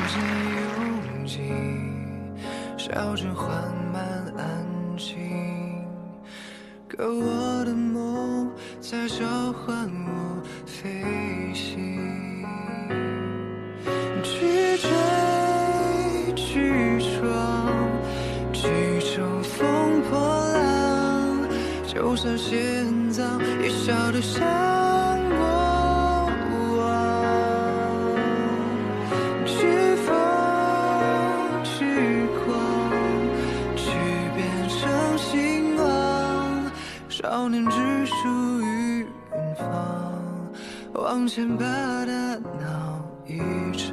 间拥挤，笑着缓慢安静，可我的梦在召唤我飞行，去追，去闯，去乘风破浪，就算心脏也笑得像过往，去疯，去狂，去变成星光，少年只属于远方，往前把大闹一场。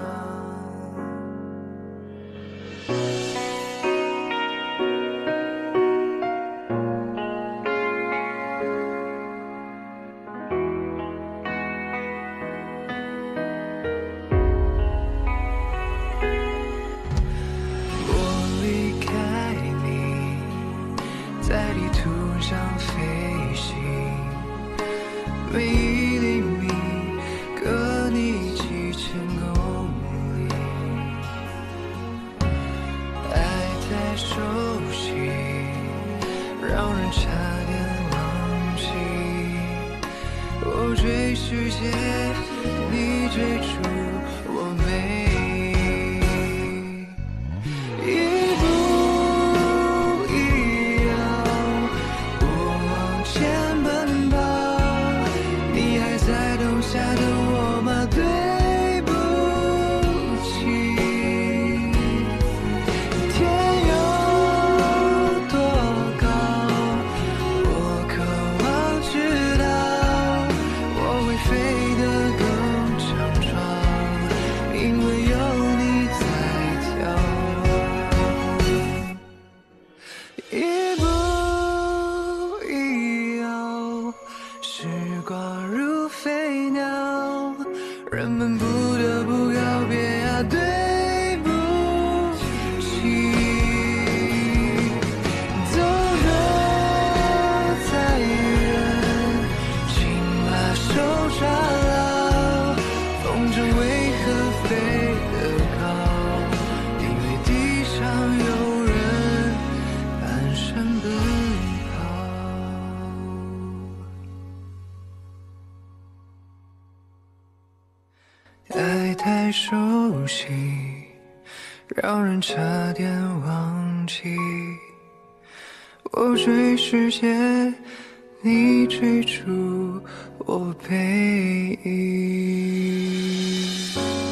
我离开你，在地图上飞行，每一厘米隔你几千公里，爱太熟悉，让人差点忘记。我追世界，你追逐我美。一步一摇，我往前奔跑，你还在等下的我吗？对不起，天有多高，我渴望知道，我会飞得更强壮，因为有你在眺望。一步一摇，时光如飞鸟，人们不得不告别啊，对不起。走得再远，请把手抓牢，风筝为何飞得高？因为地上有人蹒跚奔跑。爱太熟悉，让人差点忘记。我追世界，你追逐我背影。